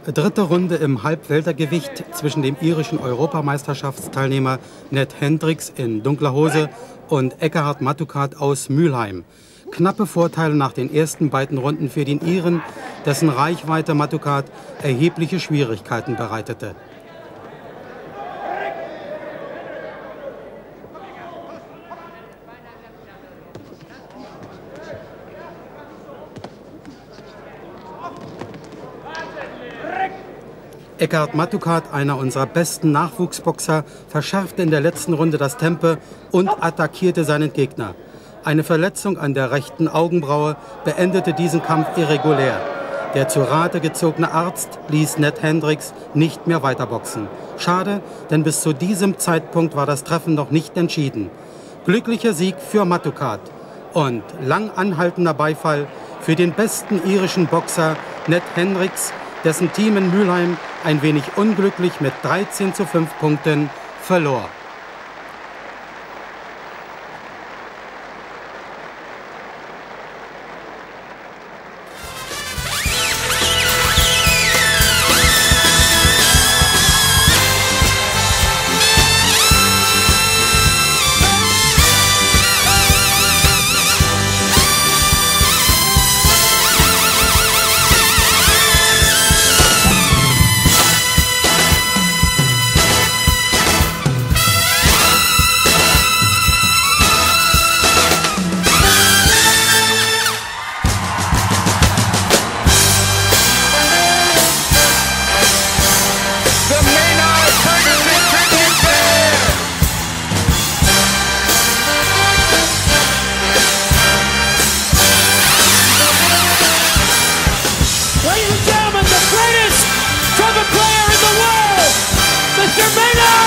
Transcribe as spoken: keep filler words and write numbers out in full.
Dritte Runde im Halbweltergewicht zwischen dem irischen Europameisterschaftsteilnehmer Ned Hendricks in dunkler Hose und Eckhard Mattukat aus Mülheim. Knappe Vorteile nach den ersten beiden Runden für den Iren, dessen Reichweite Mattukat erhebliche Schwierigkeiten bereitete. Eckhard Mattukat, einer unserer besten Nachwuchsboxer, verschärfte in der letzten Runde das Tempo und attackierte seinen Gegner. Eine Verletzung an der rechten Augenbraue beendete diesen Kampf irregulär. Der zu Rate gezogene Arzt ließ Ned Hendricks nicht mehr weiterboxen. Schade, denn bis zu diesem Zeitpunkt war das Treffen noch nicht entschieden. Glücklicher Sieg für Mattukat und lang anhaltender Beifall für den besten irischen Boxer Ned Hendricks, dessen Team in Mülheim ein wenig unglücklich mit dreizehn zu fünf Punkten verlor. Mister Maynard!